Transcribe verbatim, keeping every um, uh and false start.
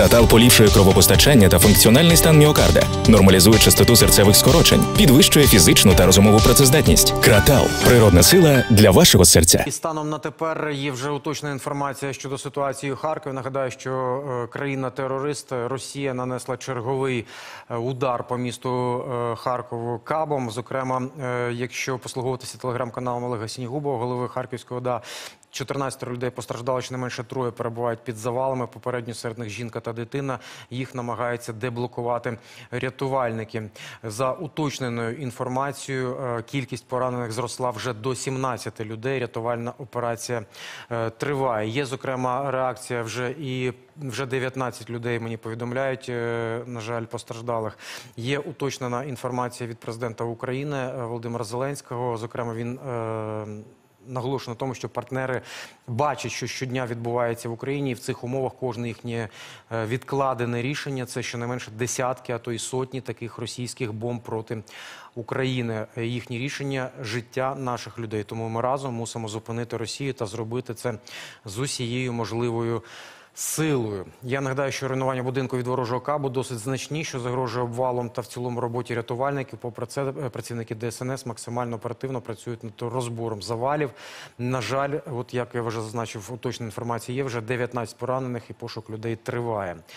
Кратал поліпшує кровопостачання та функціональний стан міокарда, нормалізує частоту серцевих скорочень, підвищує фізичну та розумову працездатність. Кратал – природна сила для вашого серця. І станом на тепер є вже уточнена інформація щодо ситуації у Харкові. Нагадаю, що країна-терорист Росія нанесла черговий удар по місту Харкову кабом. Зокрема, якщо послуговуватися телеграм-каналом Олега Сінігубова, голови Харківської ОДА, чотирнадцять людей постраждало, щонайменше троє перебувають під завалами. Попередньо серед них жінка та дитина. Їх намагаються деблокувати рятувальники. За уточненою інформацією, кількість поранених зросла вже до сімнадцяти людей. Рятувальна операція триває. Є, зокрема, реакція вже і вже дев'ятнадцять людей, мені повідомляють, на жаль, постраждалих. Є уточнена інформація від президента України Володимира Зеленського. Зокрема, він наголошую на тому, що партнери бачать, що щодня відбувається в Україні, і в цих умовах кожне їхнє відкладене рішення – це щонайменше десятки, а то й сотні таких російських бомб проти України. Їхні рішення – життя наших людей. Тому ми разом мусимо зупинити Росію та зробити це з усією можливою силою. Я нагадаю, що руйнування будинку від ворожого кабу досить значні, що загрожує обвалом та в цілому роботі рятувальників. Попри це, працівники Де Ес Ен Ес максимально оперативно працюють над розбором завалів. На жаль, от як я вже зазначив, уточнена інформація є, вже дев'ятнадцять поранених і пошук людей триває.